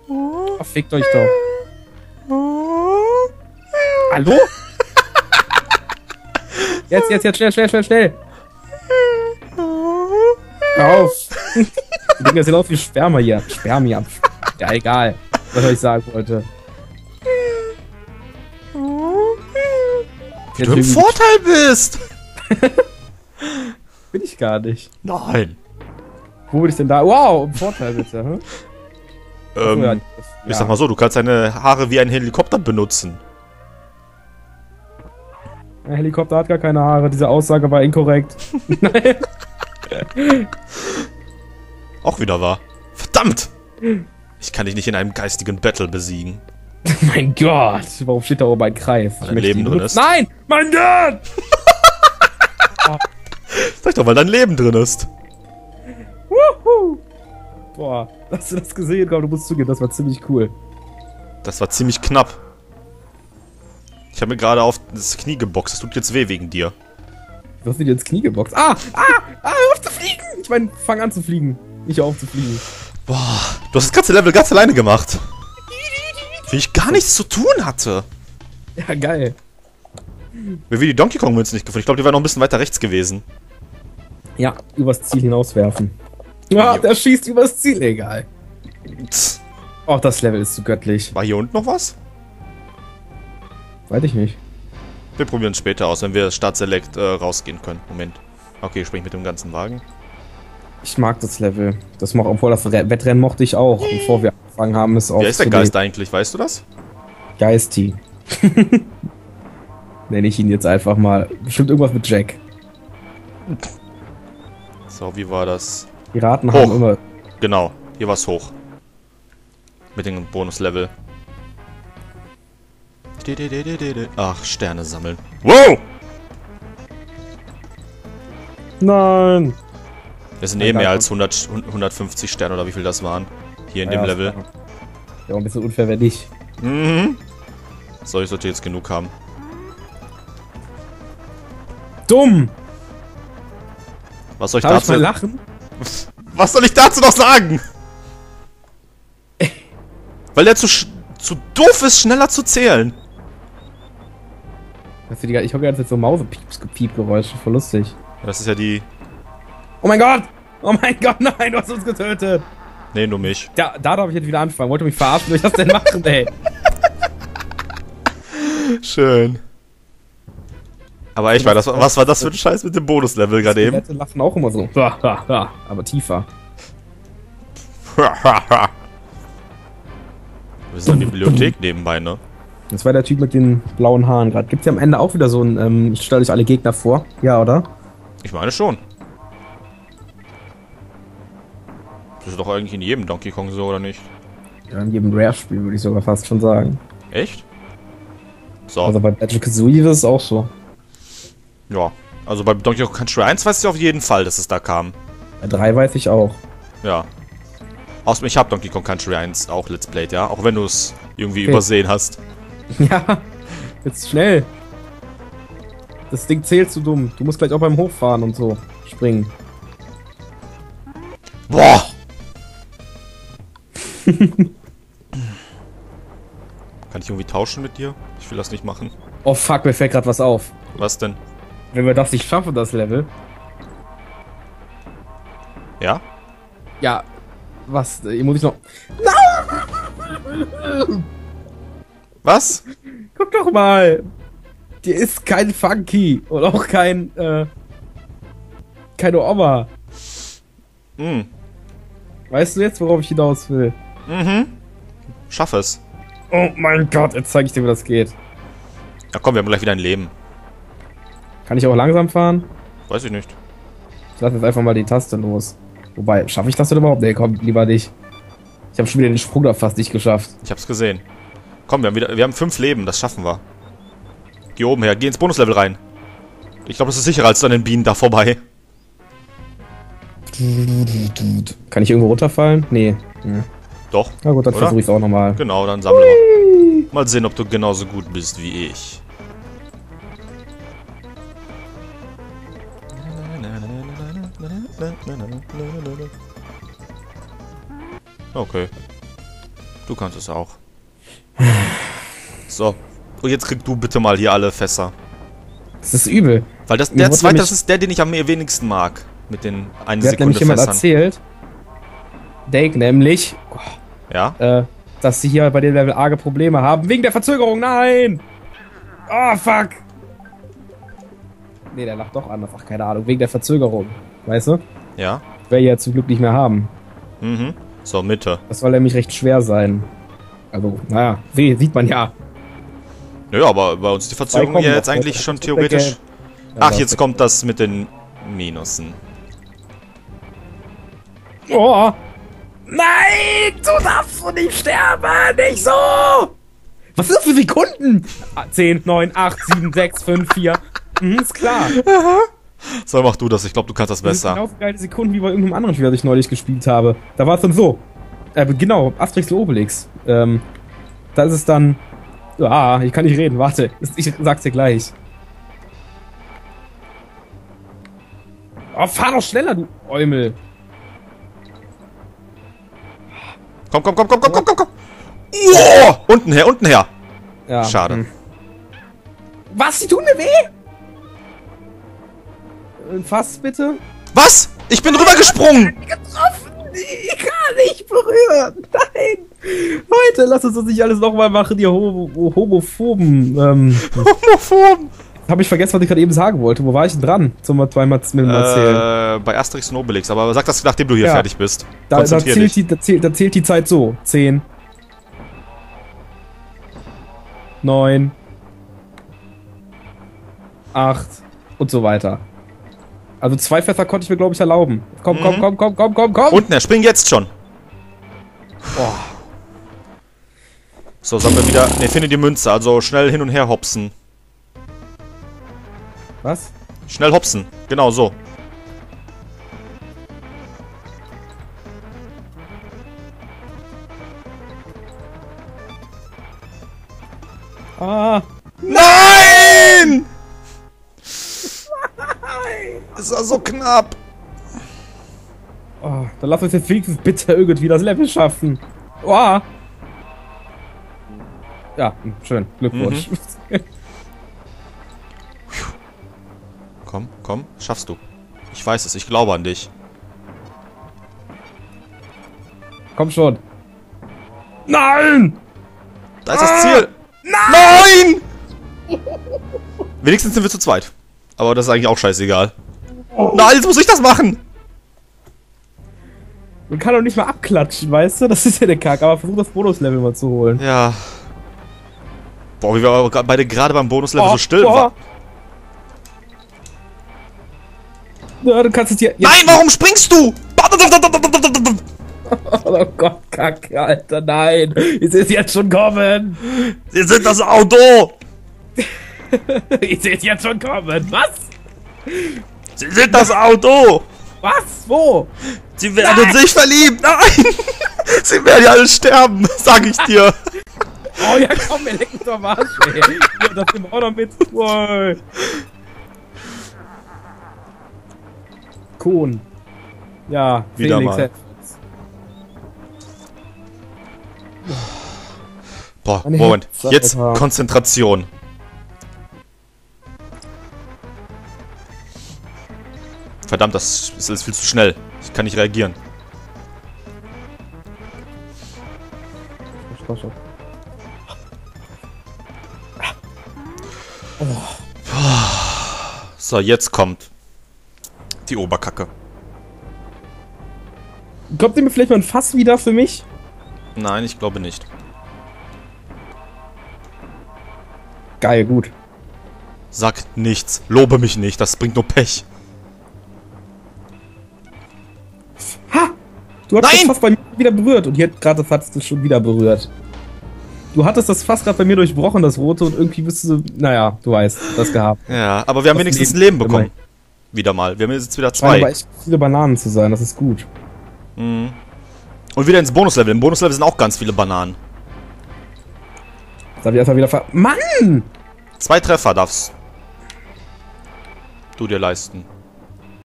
Ach, fickt euch doch. Hallo? Jetzt, schnell. Hör auf. Die Dinger sehen aus wie Spermien. Ja, egal, was ich sagen wollte. Wie du im Vorteil bist! Bin ich gar nicht. Nein. Wo bin ich denn da? Wow, im Vorteil bitte. Hm? Ich sag mal so, du kannst deine Haare wie ein Helikopter benutzen. Ein Helikopter hat gar keine Haare, diese Aussage war inkorrekt. Auch wieder wahr. Verdammt! Ich kann dich nicht in einem geistigen Battle besiegen. Mein Gott, warum steht da oben ein Kreis? Weil dein Leben drin ist. Nein! Mein Gott! Sag doch, weil dein Leben drin ist. Wuhu! Boah, hast du das gesehen? Komm, du musst zugeben, das war ziemlich cool. Das war ziemlich knapp. Ich habe mir gerade auf das Knie geboxt. Das tut jetzt weh wegen dir. Du hast dir ins Knie geboxt. Hör auf zu fliegen! Ich meine, fang an zu fliegen. Nicht auf zu fliegen. Boah, du hast das ganze Level ganz alleine gemacht. Wie ich gar nichts zu tun hatte. Ja, geil. Mir wie die Donkey Kong Münzen nicht gefunden. Ich glaube, die wären noch ein bisschen weiter rechts gewesen. Ja, übers Ziel hinauswerfen. Ja, der schießt übers Ziel, egal. Tss. Oh, das Level ist so göttlich. War hier unten noch was? Weiß ich nicht. Wir probieren es später aus, wenn wir Start Select rausgehen können. Moment. Okay, sprich mit dem ganzen Wagen. Ich mag das Level. Das obwohl das Wettrennen mochte ich auch, bevor wir angefangen haben, es auch. Wer ist der Geist eigentlich? Weißt du das? Geisty. Nenne ich ihn jetzt einfach mal. Bestimmt irgendwas mit Jack. So, wie war das? Piraten haben immer. Genau, hier war es hoch. Mit dem Bonuslevel. Ach, Sterne sammeln. Wow! Nein! Das sind mehr als 150 Sterne oder wie viel das waren. Hier in dem Level. Ja, ein bisschen unfair, wenn nicht. Mhm. So, ich sollte jetzt genug haben. Dumm! Was soll ich Darf dazu ich mal lachen? Was soll ich dazu noch sagen? Weil der zu doof ist, schneller zu zählen. Ich höre die ganze Zeit so Mausepiep-Geräusche, voll lustig. Das ist ja die... Oh mein Gott! Oh mein Gott, nein, du hast uns getötet! Nee, nur mich. Da darf ich jetzt wieder anfangen. Wollte mich verarschen, wie ich das denn machen, ey? Schön. Aber echt, was war das für ein Scheiß mit dem Bonuslevel gerade eben? Die lachen auch immer so. Aber tiefer. Wir sind in der Bibliothek nebenbei, ne? Das war der Typ mit den blauen Haaren gerade. Gibt's ja am Ende auch wieder so ein, ich stelle euch alle Gegner vor. Ja, oder? Ich meine schon. Das ist doch eigentlich in jedem Donkey Kong so, oder nicht? Ja, in jedem Rare-Spiel würde ich sogar fast schon sagen. Echt? So. Also bei Banjo-Kazooie ist es auch so. Ja. Also bei Donkey Kong Country 1 weiß ich auf jeden Fall, dass es da kam. Bei 3 weiß ich auch. Ja. Außerdem, ich habe Donkey Kong Country 1 auch Let's Played, ja? Auch wenn du es irgendwie übersehen hast. Ja, jetzt schnell. Das Ding zählt zu dumm. Du musst gleich auch beim Hochfahren und so springen. Boah! Kann ich irgendwie tauschen mit dir? Ich will das nicht machen. Oh fuck, mir fällt gerade was auf. Was denn? Wenn wir das nicht schaffen, das Level. Ja? Ja, was? Hier muss ich noch... Was? Guck doch mal! Dir ist kein Funky und auch kein, keine Oma. Mhm. Weißt du jetzt, worauf ich hinaus will? Mhm. Schaff es. Oh mein Gott, jetzt zeige ich dir, wie das geht. Ja komm, wir haben gleich wieder ein Leben. Kann ich auch langsam fahren? Weiß ich nicht. Ich lasse jetzt einfach mal die Taste los. Wobei, schaffe ich das denn überhaupt? Nee, komm, lieber nicht. Ich habe schon wieder den Sprung da fast nicht geschafft. Ich hab's gesehen. Komm, wir haben 5 Leben, das schaffen wir. Geh oben her, geh ins Bonuslevel rein. Ich glaube, das ist sicherer als an den Bienen da vorbei. Kann ich irgendwo runterfallen? Nee. Ja. Doch. Na gut, dann versuche ich es auch nochmal. Genau, dann sammle mal. Mal sehen, ob du genauso gut bist wie ich. Okay. Du kannst es auch. So. Und jetzt krieg du bitte mal hier alle Fässer. Das ist übel. Weil der zweite, das ist der, den ich am wenigsten mag. Mit den 1 Mir hat nämlich Sekunde jemand Fässern. erzählt, Dake nämlich, Ja? dass sie hier bei dem Level arge Probleme haben. Wegen der Verzögerung, nein! Oh, fuck! Nee, der lacht doch anders. Ach, keine Ahnung, wegen der Verzögerung. Weißt du? Ja? Werde ich ja zum Glück nicht mehr haben. Mhm. So, Mitte. Das soll nämlich recht schwer sein. Also, naja, sieht man ja. Nö, aber bei uns die Verzögerung kommen ja noch, jetzt eigentlich das schon ist theoretisch... Ja, Ach, das jetzt ist- kommt das mit den Minusen. Oh! Nein! Du darfst doch nicht sterben! Nicht so! Was sind das für Sekunden? 10, 9, 8, 7, 6, 5, 4. Ist klar. So, mach du das. Ich glaube, du kannst das Das sind besser. genauso geile Sekunden wie bei irgendeinem anderen Spiel, das ich neulich gespielt habe. Da war es dann so. Genau, Asterix und Obelix. Da ist es dann... Ah, ich kann nicht reden, warte. Ich sag's dir gleich. Oh, fahr doch schneller, du Eumel. Komm. Oh! Unten her. Ja. Schade. Was? Die tun mir weh? Fass bitte. Was? Ich bin rübergesprungen! Getroffen! Ich kann nicht berühren! Nein! Leute, lass uns das nicht alles nochmal machen, ihr Homophoben. Homophob! Habe ich vergessen, was ich gerade eben sagen wollte. Wo war ich denn dran? Zum zweimal mit dem Erzählen. Bei Asterix und Obelix. Aber sag das, nachdem du hier Ja. fertig bist. Da Konzentrier dich. zählt die Zeit so. 10. 9. 8. Und so weiter. Also 2 Fässer konnte ich mir, glaube ich, erlauben. Komm. Unten her, spring jetzt schon. Oh. So, sollen wir wieder... Ne, finde die Münze. Also schnell hin und her hopsen. Was? Schnell hopsen. Genau so. Ah. Nein! Es war so knapp. Oh, dann lass uns jetzt wenigstens bitte irgendwie das Level schaffen. Oh. Ja, schön. Glückwunsch. Komm, schaffst du. Ich weiß es, ich glaube an dich. Komm schon. Nein! Da ist das Ziel. Nein! Wenigstens sind wir zu zweit. Aber das ist eigentlich auch scheißegal. Nein, jetzt muss ich das machen! Man kann doch nicht mal abklatschen, weißt du? Das ist ja der Kack. Aber versuch das Bonuslevel mal zu holen. Ja. Boah, wie wir aber beide gerade beim Bonuslevel so still waren. Ja, du kannst es hier... Nein, warum springst du? Oh Gott, Kacke, Alter, nein. Ich sehe es jetzt schon kommen. Sie sind das Auto! Ich sehe es jetzt schon kommen. Was? Sie sind das Auto! Was? Wo? Sie werden sich verlieben! Nein! Sie werden ja alle sterben, sag ich dir! Oh ja, komm, wir lecken doch am Arsch, ey. Ja, das nehmen wir auch noch mit. Wow. Kohn. Ja, Wieder Felix. mal. Boah, Meine Moment. Herzen, Jetzt Alter. Konzentration. Verdammt, das ist alles viel zu schnell. Ich kann nicht reagieren. So, jetzt kommt die Oberkacke. Kommt ihr mir vielleicht mal ein Fass wieder für mich? Nein, ich glaube nicht. Geil, gut. Sag nichts. Lobe mich nicht. Das bringt nur Pech. Ha! Du hast Nein! das Fass bei mir wieder berührt und hier gerade das hattest du schon wieder berührt. Du hattest das Fass gerade bei mir durchbrochen, das rote, und irgendwie bist du, naja, du weißt, das gehabt. Ja, aber wir haben Das wenigstens ein Leben. Leben bekommen. Immerhin. Wieder mal. Wir haben jetzt wieder Scheinen aber 2. echt viele Bananen zu sein, das ist gut. Mhm. Und wieder ins Bonuslevel. Im Bonuslevel sind auch ganz viele Bananen. Jetzt hab ich erstmal wieder Mann! 2 Treffer darfst du dir leisten.